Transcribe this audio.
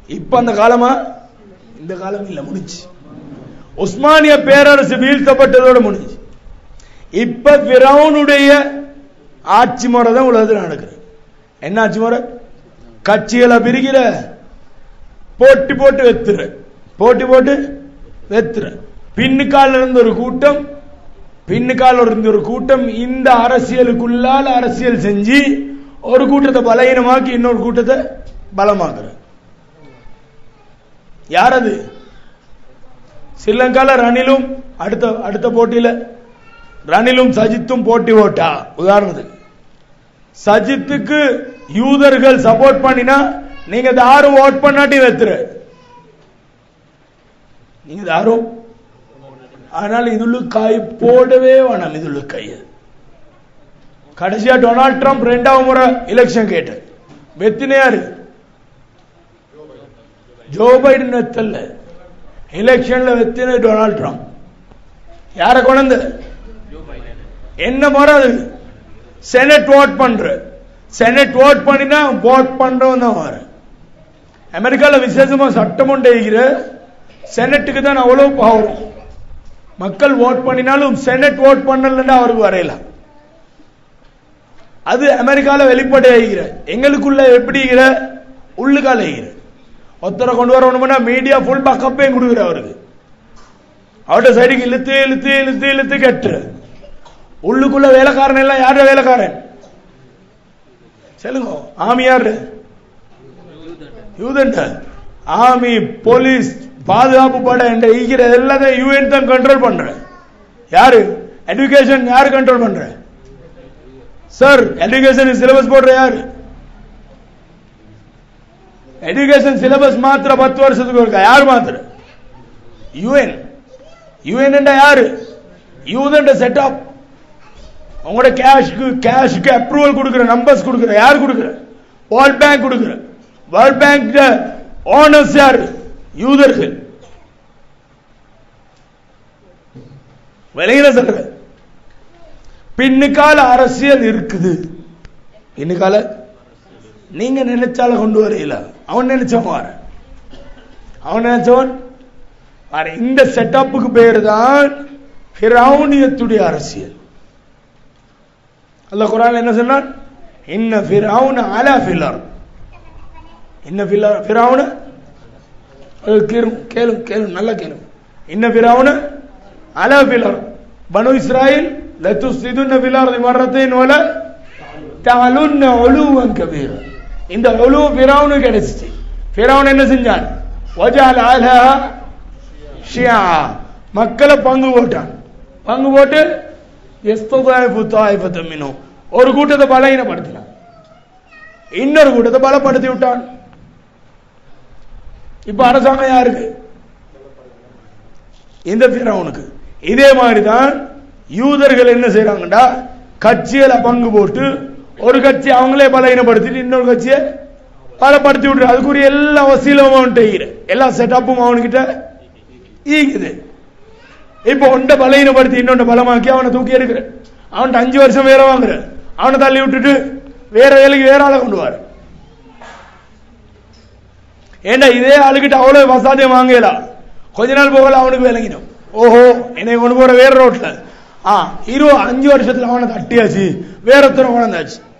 இப்ப அந்த காலமா? இந்த காலம் இல்ல, முடிஞ்சு. உஸ்மானிய பேரரசு வீழ்த்தப்பட்டதோட முடிஞ்சு. இப்ப ஃபிரௌனுடைய ஆட்சி முறை தான் உலகத்தில் நடக்குது. என்ன ஆட்சி முறை? கட்சிகளை பிரிக்கிற, போட்டி போட்டு வெத்துற, போட்டி போட்டு வெத்துற. பின்னுக்கால இருந்த ஒரு கூட்டம் இந்த அரசியலுக்குள்ளால் அரசியல் செஞ்சு ஒரு கூட்டத்தை பலகீனமாக்கி இன்னொரு கூட்டத்தை பலமாக்குற. யார் அது? ஸ்ரீலங்கால ரணிலும் அடுத்த போட்டியில ரணிலும் சஜித்தும் போட்டி போட்டா, உதாரணத்துக்கு சஜித்துக்கு யூதர்கள் சப்போர்ட் பண்ணினா நீங்க யாரும் ஓட் பண்ணாட்டி வெத்துற, நீங்க யாரும். ஆனால் இதுல காய் போடவே வேணாம். இதுல கைய கடைசியா டொனால்ட் ட்ரம்ப் 2வது முறை எலெக்ஷன் கேட்டு வெத்தினையாரு ஜோ பைடன் வெத்தல்ல, எலெக்ஷன்ல வெத்தின டொனால்ட் ட்ரம்ப். யார கொண்டு என்ன முறை? அது செனட் ஓட் பண்ற, செனட் ஓட் பண்ணினா ஓட் பண்றவன் தான் வர. அமெரிக்கால விசேஷமா சட்டம் ஒன்றைகிற செனட்டுக்கு தான் அவ்வளவு பவர். மக்கள் ஓட் பண்ணினாலும் செனட் ஓட் பண்ணலன்னா அவருக்கு வரையலாம். அது அமெரிக்கால வெளிப்படையாகிற. எங்களுக்குள்ள எப்படி உள்ளுக்கால ஒருத்தரை கொண்டு வரணும்னா மீடியா ஃபுல் பக்கப்பே கொடுக்குற அவருக்கு. அவருடைய சைடுக்கு இழுத்து இழுத்து இழுத்து இழுத்து கெட்டு உள்ளுக்குள்ள வேலைக்காரன் எல்லாம் யாரு வேலைக்காரன் சொல்லுங்க? ஆமி யாரு? யூதன். ஆமி, போலீஸ், பாதுகாப்பு படை என்ற எல்லாத்தையும் யூஎன் தான் கண்ட்ரோல் பண்ற. யாரு? எஜுகேஷன் யாரு கண்ட்ரோல் பண்ற? சார், எஜுகேஷன் சிலபஸ் போடுற யாரு? எஜுகேஷன் சிலபஸ் மாத்திர 10 வருஷத்துக்கு இருக்கா? யாரு மாத்திர? யூஎன். யூஎன் யாரு? யூதன் செட்டப். உங்களோட கேஷ்க்கு அப்ரூவல் கொடுக்கிற, நம்பர்ஸ் கொடுக்கிற யாரு கொடுக்கிற? வேர்ல்ட் பேங்க் கொடுக்கிற. வேர்ல்ட் பேங்க் ஓனர்ஸ் யாரு? யூதர்கள். விலையில சொல்ற பின்னுக்கால அரசியல் இருக்குது. பின்னுக்கால நீங்க நினைச்சால கொண்டு வரையில, அவன் நினைச்சவன் அவன் நினைச்சவன். இந்த செட்டப்புக்கு பேரு தான் ஃபிரௌனியத்துடைய அரசியல். அல்லாஹ் குர்ஆன்ல என்ன சொன்னான்? இன்ன ஃபிரௌன அலா ஃபில் அர்த். இன்ன ஃபிரௌன, கேளும் நல்லா கேளும். இன்ன ஃபிரௌன அலா ஃபில் அர்த் பனு இஸ்ராயில் லதுஃப்ஸிதுன்ன ஃபில் அர்தி மர்ரத்தைன் வல தஅலுன்ன உலுவன் கபீரா. இந்த உலு ஃபிரௌனு கிடைச்சிச்சு. ஃபிரௌன் என்ன செஞ்சான்? வஜஅல அலஹா ஷியா, மக்களை பங்கு போட்டான். பங்கு போட்டு ஒரு கூட்டத்தை பலகீனப்படுத்தினான், இன்னொரு கூட்டத்தை பலப்படுத்தி விட்டான். இப்ப அரசாங்கம் யாருக்கு? இந்த ஃபிரௌனுக்கு. இதே மாதிரிதான் யூதர்கள் என்ன செய்யறாங்கடா, கட்சியில பங்கு போட்டு ஒரு கட்சி அவங்களே பலகீனப்படுத்திட்டு இன்னொரு கட்சியை பலப்படுத்தி விட்டு அதுக்குரிய எல்லா வசீலும் அவன்கிட்ட, எல்லா செட்டப்பும் அவன்கிட்ட ஈக்குது. இப்ப ஒன்றை பலகீனப்படுத்தி இன்னொன்று பலமாக்கி அவனை தூக்கி எடுக்கிற, அவன்கிட்ட 5 வருஷம் வேற வாங்குற, அவனை தள்ளி விட்டுட்டு வேற வேலைக்கு வேற ஆளை கொண்டு வர. ஏண்டா இதே ஆளுகிட்ட அவ்வளவு வசாதியம் வாங்கலாம். கொஞ்ச நாள் போகல அவனுக்கு விளங்கிடும், ஓஹோ என்னை கொண்டு போற வேற ரோட்ல 5 வருஷத்துல அவனை தட்டியாச்சு, வேற ஒருத்தர உணர்ந்தாச்சு.